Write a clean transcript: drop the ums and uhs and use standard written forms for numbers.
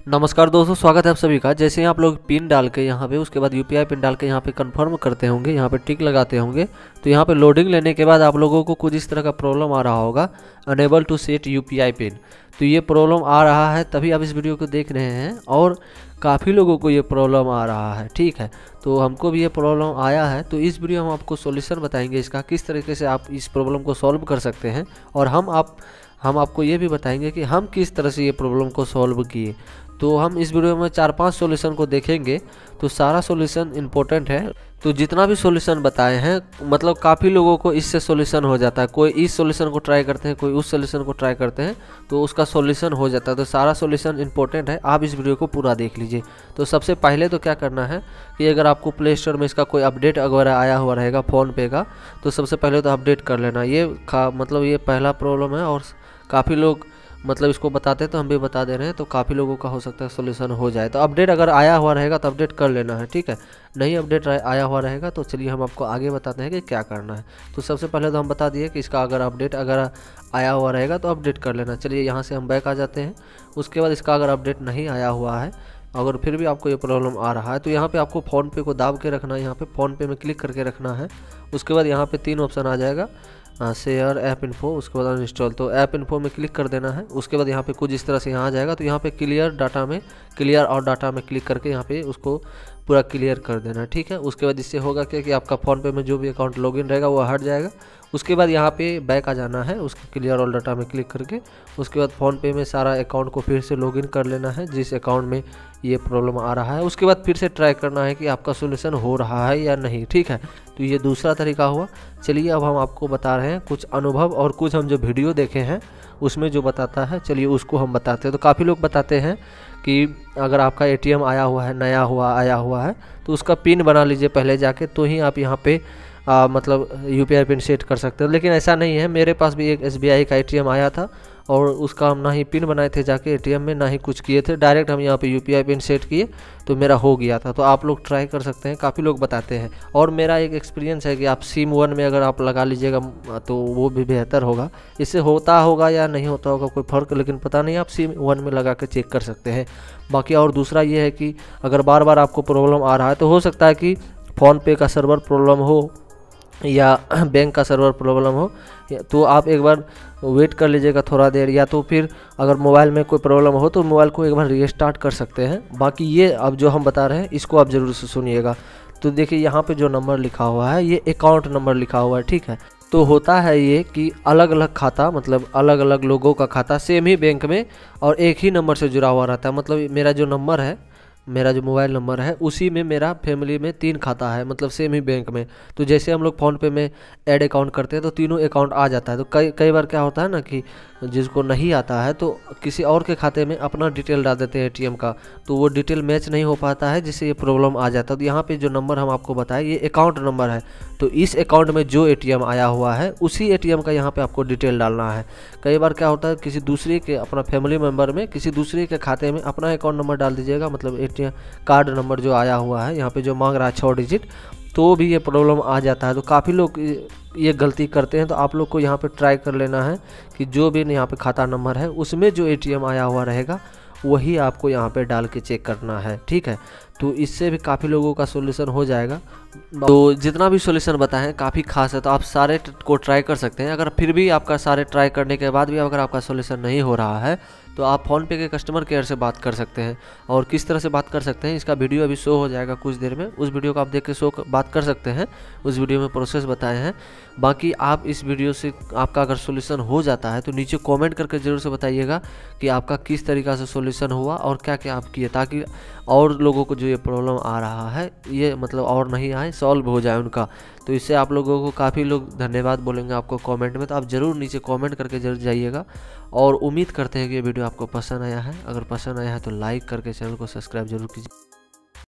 नमस्कार दोस्तों, स्वागत है आप सभी का। जैसे ही आप लोग पिन डाल के यहाँ पे उसके बाद यूपीआई पिन डाल के यहाँ पे कंफर्म करते होंगे, यहाँ पे टिक लगाते होंगे, तो यहाँ पे लोडिंग लेने के बाद आप लोगों को कुछ इस तरह का प्रॉब्लम आ रहा होगा, unable to set UPI PIN. तो ये प्रॉब्लम आ रहा है तभी आप इस वीडियो को देख रहे हैं और काफ़ी लोगों को ये प्रॉब्लम आ रहा है। ठीक है, तो हमको भी ये प्रॉब्लम आया है, तो इस वीडियो में हम आपको सॉल्यूशन बताएंगे इसका, किस तरीके से आप इस प्रॉब्लम को सॉल्व कर सकते हैं। और हम आपको ये भी बताएंगे कि हम किस तरह से ये प्रॉब्लम को सॉल्व किए। तो हम इस वीडियो में 4-5 सॉल्यूशन को देखेंगे, तो सारा सॉल्यूशन इम्पोर्टेंट है। तो जितना भी सॉल्यूशन बताए हैं मतलब काफ़ी लोगों को इससे सॉल्यूशन हो जाता है। कोई इस सॉल्यूशन को ट्राई करते हैं, कोई उस सॉल्यूशन को ट्राई करते हैं, तो उसका सॉल्यूशन हो जाता है। तो सारा सॉल्यूशन इम्पोर्टेंट है, आप इस वीडियो को पूरा देख लीजिए। तो सबसे पहले तो क्या करना है कि अगर आपको प्ले स्टोर में इसका कोई अपडेट वगैरह आया हुआ रहेगा फ़ोनपे का, तो सबसे पहले तो अपडेट कर लेना। ये पहला प्रॉब्लम है और काफ़ी लोग इसको बताते हैं, तो हम भी बता दे रहे हैं। तो काफ़ी लोगों का हो सकता है सोल्यूशन हो जाए। तो अपडेट अगर आया हुआ रहेगा तो अपडेट कर लेना है, ठीक है। नहीं अपडेट आया हुआ रहेगा तो चलिए हम आपको आगे बताते हैं कि क्या करना है। तो सबसे पहले तो हम बता दिए कि इसका अपडेट अगर आया हुआ रहेगा तो अपडेट कर लेना। चलिए यहाँ से हम बैक आ जाते हैं। उसके बाद इसका अगर अपडेट नहीं आया हुआ है, अगर फिर भी आपको ये प्रॉब्लम आ रहा है, तो यहाँ पे आपको फ़ोनपे को दाब के रखना है। यहाँ पे फ़ोनपे में क्लिक करके रखना है। उसके बाद यहाँ पे 3 ऑप्शन आ जाएगा, शेयर, ऐप इन्फो, उसके बाद अनइंस्टॉल। तो ऐप इन्फो में क्लिक कर देना है। उसके बाद यहाँ पे कुछ इस तरह से यहाँ आ जाएगा, तो यहाँ पे क्लियर और डाटा में क्लिक करके यहाँ पे उसको पूरा क्लियर कर देना है, ठीक है। उसके बाद इससे होगा क्या कि आपका फ़ोनपे में जो भी अकाउंट लॉगिन रहेगा वो हट जाएगा। उसके बाद यहाँ पे बैक आ जाना है, उसके क्लियर ऑल डाटा में क्लिक करके। उसके बाद फ़ोनपे में सारा अकाउंट को फिर से लॉगिन कर लेना है जिस अकाउंट में ये प्रॉब्लम आ रहा है। उसके बाद फिर से ट्राई करना है कि आपका सोल्यूशन हो रहा है या नहीं, ठीक है। तो ये दूसरा तरीका हुआ। चलिए अब हम आपको बता रहे हैं कुछ अनुभव और कुछ हम जो वीडियो देखे हैं उसमें जो बताता है, चलिए उसको हम बताते हैं। तो काफ़ी लोग बताते हैं कि अगर आपका एटीएम आया हुआ है, आया हुआ है, तो उसका पिन बना लीजिए पहले जाके, तो ही आप यहाँ पे यूपीआई पिन सेट कर सकते हो। लेकिन ऐसा नहीं है। मेरे पास भी एक एसबीआई का एटीएम आया था और उसका हम ना ही पिन बनाए थे जाके एटीएम में, ना ही कुछ किए थे, डायरेक्ट हम यहाँ पे यूपीआई पिन सेट किए तो मेरा हो गया था। तो आप लोग ट्राई कर सकते हैं, काफ़ी लोग बताते हैं। और मेरा एक एक्सपीरियंस है कि आप सिम 1 में अगर आप लगा लीजिएगा तो वो भी बेहतर होगा। इससे होता होगा या नहीं होता होगा कोई फ़र्क, लेकिन पता नहीं, आप सिम 1 में लगा के चेक कर सकते हैं। बाकी और दूसरा ये है कि अगर बार बार आपको प्रॉब्लम आ रहा है तो हो सकता है कि फ़ोनपे का सर्वर प्रॉब्लम हो या बैंक का सर्वर प्रॉब्लम हो, तो आप एक बार वेट कर लीजिएगा थोड़ा देर, या तो फिर अगर मोबाइल में कोई प्रॉब्लम हो तो मोबाइल को एक बार रीस्टार्ट कर सकते हैं। बाकी ये अब जो हम बता रहे हैं इसको आप ज़रूर से सुनिएगा। तो देखिए यहाँ पे जो नंबर लिखा हुआ है ये अकाउंट नंबर लिखा हुआ है, ठीक है। तो होता है ये कि अलग अलग खाता, अलग अलग लोगों का खाता सेम ही बैंक में और एक ही नंबर से जुड़ा हुआ रहता है। मेरा जो नंबर है, मेरा जो मोबाइल नंबर है, उसी में मेरा फैमिली में 3 खाता है, सेम ही बैंक में। तो जैसे हम लोग फ़ोनपे में ऐड अकाउंट करते हैं तो तीनों अकाउंट आ जाता है। तो कई बार क्या होता है ना कि जिसको नहीं आता है तो किसी और के खाते में अपना डिटेल डाल देते हैं एटीएम का, तो वो डिटेल मैच नहीं हो पाता है, जिससे ये प्रॉब्लम आ जाता है। तो यहाँ पे जो नंबर हम आपको बताएं ये अकाउंट नंबर है। तो इस अकाउंट में जो एटीएम आया हुआ है उसी एटीएम का यहाँ पे आपको डिटेल डालना है। कई बार क्या होता है किसी दूसरे के, अपना फैमिली मेम्बर में किसी दूसरे के खाते में अपना अकाउंट नंबर डाल दीजिएगा, एटीएम कार्ड नंबर जो आया हुआ है यहाँ पे जो मांग रहा है 6 डिजिट, तो भी ये प्रॉब्लम आ जाता है। तो काफ़ी लोग ये गलती करते हैं। तो आप लोग को यहाँ पे ट्राई कर लेना है कि जो भी यहाँ पे खाता नंबर है उसमें जो एटीएम आया हुआ रहेगा वही आपको यहाँ पे डाल के चेक करना है, ठीक है। तो इससे भी काफ़ी लोगों का सोल्यूशन हो जाएगा। तो जितना भी सोल्यूशन बताएं हैं काफ़ी खास है, तो आप सारे को ट्राई कर सकते हैं। अगर फिर भी आपका सारे ट्राई करने के बाद भी अगर आपका सोल्यूशन नहीं हो रहा है तो आप फ़ोनपे के कस्टमर केयर से बात कर सकते हैं। और किस तरह से बात कर सकते हैं इसका वीडियो अभी शो हो जाएगा कुछ देर में, उस वीडियो को आप देख के बात कर सकते हैं। उस वीडियो में प्रोसेस बताए हैं। बाकी आप इस वीडियो से आपका अगर सोल्यूशन हो जाता है तो नीचे कमेंट करके ज़रूर से बताइएगा कि आपका किस तरीक़ा से सोल्यूशन हुआ और क्या क्या आप किए, ताकि और लोगों को जो ये प्रॉब्लम आ रहा है ये और नहीं आए, सॉल्व हो जाए उनका। तो इससे आप लोगों को काफ़ी लोग धन्यवाद बोलेंगे आपको कमेंट में। तो आप ज़रूर नीचे कमेंट करके जरूर जाइएगा। और उम्मीद करते हैं कि ये वीडियो आपको पसंद आया है। अगर पसंद आया है तो लाइक करके चैनल को सब्सक्राइब जरूर कीजिए।